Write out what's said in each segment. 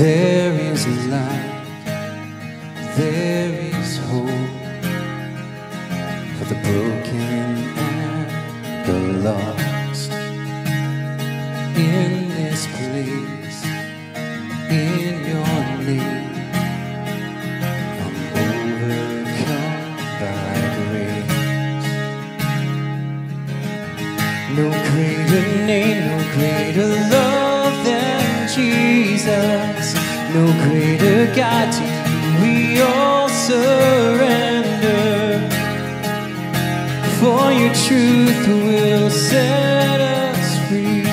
There is light, there is hope for the broken and the lost. In this place, in your name, I'm overcome by grace. No greater name, no greater love than Jesus. No greater God, to you we all surrender. For your truth will set us free.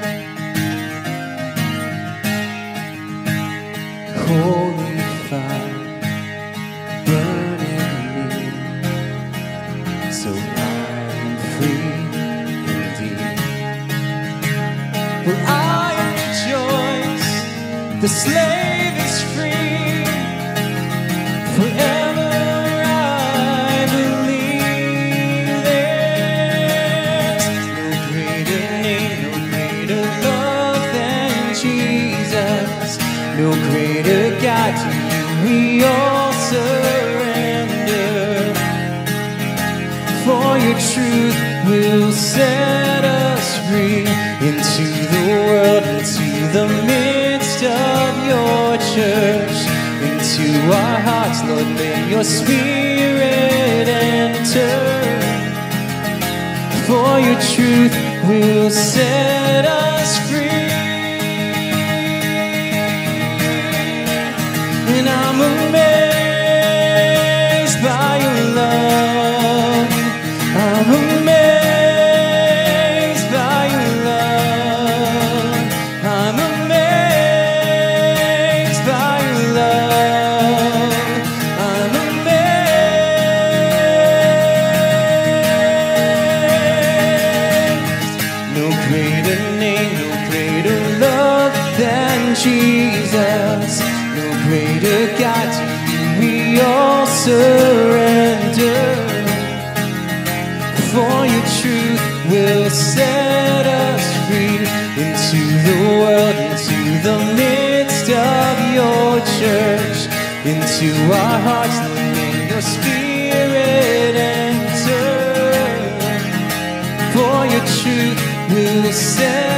Holy fire, burn in me, so I am free indeed. Well, I rejoice, the slave is free. Forever I believe there's no greater name, no greater love than Jesus. No greater God, to you we all surrender. For your truth will set us free. Into the world, into the midst of your church, into our hearts, Lord, may your spirit enter. For your truth will set us free. And I'm amazed by your love. I'm amazed by your love. I'm amazed by your love. I'm amazed. No greater name, no greater love than Jesus. No greater God, to you we all surrender. For your truth will set us free. Into the world, into the midst of your church, into our hearts, Lord, may your spirit enter. For your truth will set